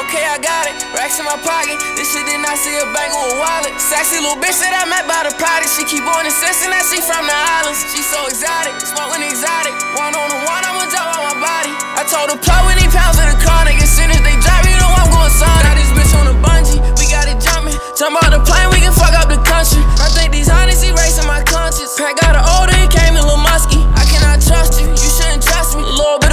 okay, I got it. Racks in my pocket, this shit did not see a bank or a wallet. Sexy little bitch that I met by the product. She keep on insisting that she from the islands. She so exotic, smoking exotic. One on the one, I'ma drop on my body. I told her plug when he pounds for the chronic. As soon as they drop, you know I'm going Sonic. Got this bitch on the bungee, we got it jumping. Jump out the plane, we can fuck up the country. I think these honeys erasing my conscience. Pat got an older, he came in Lil Muskie. I cannot trust you, you shouldn't trust me. Little